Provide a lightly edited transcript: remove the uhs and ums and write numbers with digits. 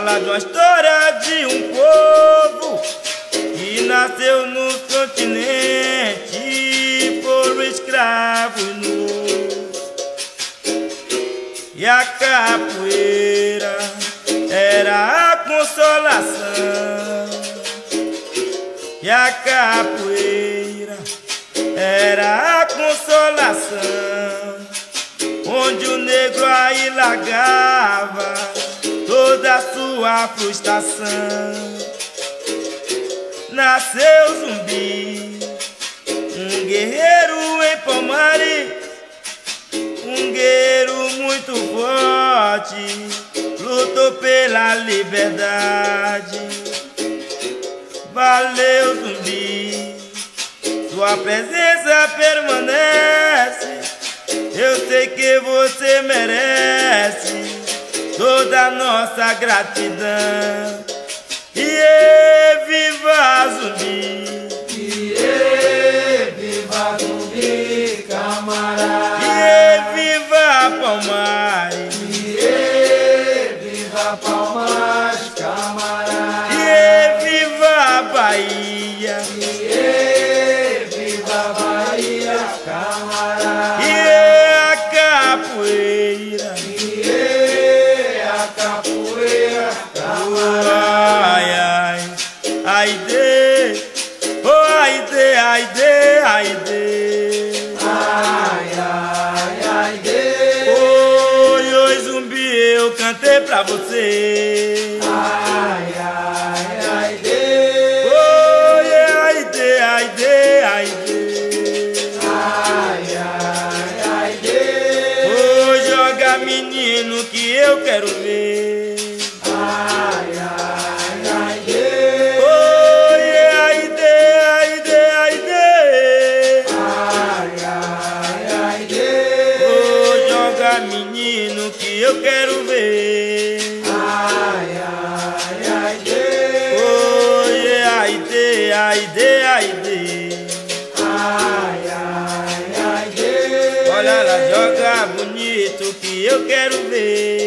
Fala de uma história de um povo que nasceu no continente, foram escravos nus. E a capoeira era a consolação. E a capoeira era a consolação, onde o negro aí largava toda a sua frustração. Nasceu Zumbi, um guerreiro em Palmares, um guerreiro muito forte, lutou pela liberdade. Valeu, Zumbi, sua presença permanece. Eu sei que você merece toda a nossa gratidão. E viva Zumbi! E viva Zumbi, camarada! E viva Palmares! E viva Palmares, camarada! E viva Bahia! E viva Bahia, camarada! E a capoeira! E a capoeira, camarada! Ai, ai, ai de, oh ai de, ai de, ai de. Ai, ai, ai, Deus! Oi, oi, Zumbi, eu cantei pra você. Ai, ai, ai, Deus! Oi, ai de, ai de, ai de. Ai, ai, ai, Deus! Oh, joga menino que eu quero ver. Ai, ai, ai, Deus! Oi, ai de, ai de, ai de. Ai, ai, ai, Deus! Oh, joga menino que eu quero ver. Ai, ai, ai, Deus! Oi, ai de, ai de, ai de. Ai, ai, ai, Deus! Olha lá, joga bonito que eu quero ver.